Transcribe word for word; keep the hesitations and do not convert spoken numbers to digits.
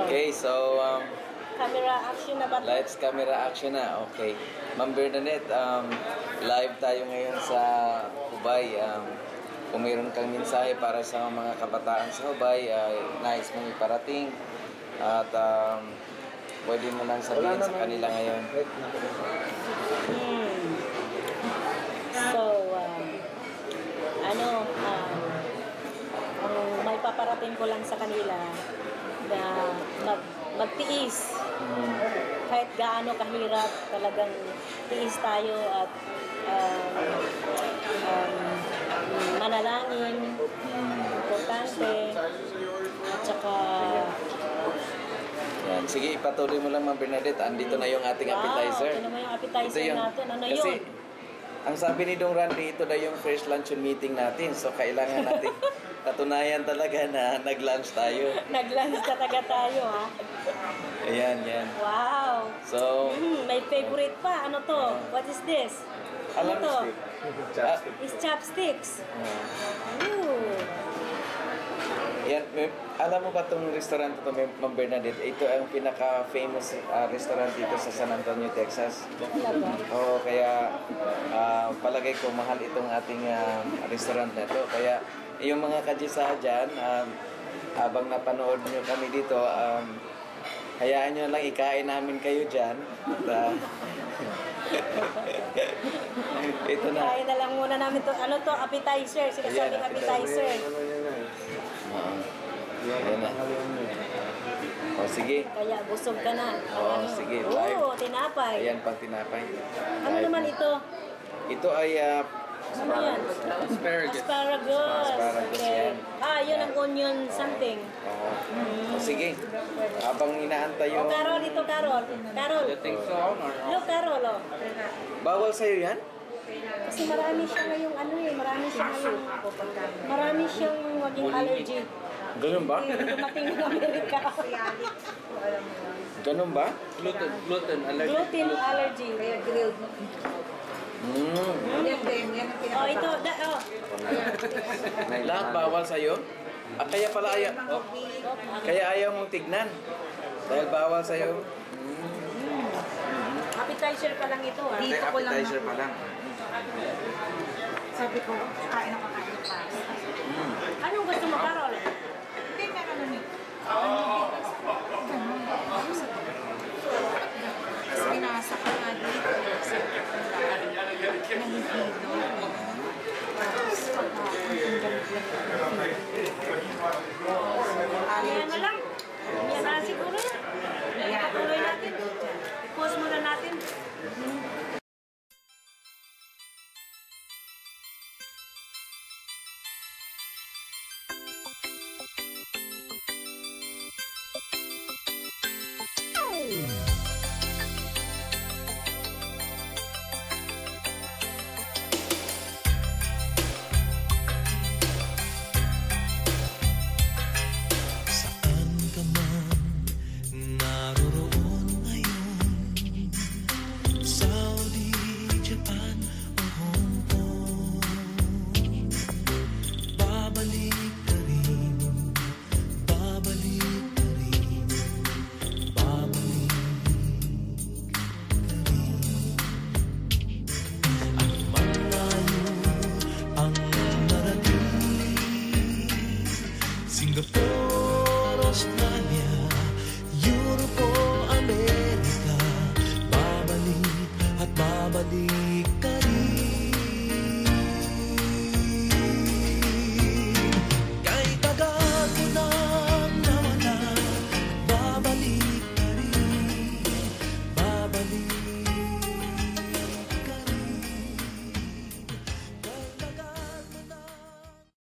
Okay, so um, camera action na ba? lights, camera action na. Okay. Ma'am Bernadette, um, live tayo ngayon sa Hubay. Um, kung mayroon kang mensahe para sa mga kabataan sa Hubay, uh, nais mong iparating at um, pwede mo nang sabihin sa kanila ngayon. Hmm. So, um, ano, um, ang may paparating ko lang sa kanila na mag, magtiis. Hmm. Kahit gaano kahirap, talagang tiis tayo at um, um, manalangin, importante, at saka... Yan. Sige, ipatuloy mo lang, Ma'am Bernadette. Andito na yung ating wow, appetizer. ito naman yung appetizer yung, natin. Ano kasi, yun? ang sabi ni Dong Randy, ito na yung first luncheon meeting natin. So, kailangan natin patunayan talaga na nag-lunch tayo. Nag-lunch talaga tayo, ha? Ayan, yan. Wow! So, mm, may favorite pa. Ano to? What is this? Ano alam to? Chopstick. It's chopsticks. Uh, Ooh. yan, may, alam mo ba itong restaurant ito, Ma'am Bernadette? Ito ang pinaka-famous uh, restaurant dito sa San Antonio, Texas. Talaga? Oo, kaya uh, palagay ko mahal itong ating uh, restaurant na ito. Kaya yung mga kajisa dyan, um, habang napanood nyo kami dito, um, hayaan nyo lang ikain namin kayo dyan. At, uh, ito na. Kain na lang muna namin to. Ano to? Appetizer. Sinasabing appetizer. Oo. Yan na. O, sige. Kaya busog ka na. Oo, sige. Live. Oo, tinapay. Ayan, pang tinapay. Ano Live. naman ito? Ito ay uh, Ano yan? asparagus. Asparagus. Asparagus Okay. yan. Ah, yun ang onion something. Oo. O, sige. Habang inaantay Oh, yung... Carol, ito, Carol. Carol. Look, Carol, oh. Bawal sa'yo yan? Kasi marami siya ngayong ano eh, marami siya ngayong, marami siyang maging allergy. Ganun ba? Eh, dumating ng Amerika. Ganun ba? Gluten, gluten allergy. Gluten allergy. Kaya grilled. Mm. Yan din, yan ang Oh, pinaka- ito, da, oh. Lahat bawal sa'yo? Ah, kaya pala ayaw... Oh, kaya ayaw mong tignan? Dahil bawal sa'yo? Appetizer pa lang ito, ah. Dito ko lang Appetizer pa lang. Sabi ko, kain ako kain pa. Mm. Anong gusto mo, Carol? Hindi, meron na nito. Tapos binasa ko nga dito. Nahihilo. Tapos Yan na lang. Yan na siguro. Patuloy natin. I-pause muna natin. Saan ka man naroroon ngayon, Saudi, Japan o Hong Kong, babalik ka rin, babalik ka rin, babalik ka rin. At malayo ang narating, Singapore, Australia, Europe o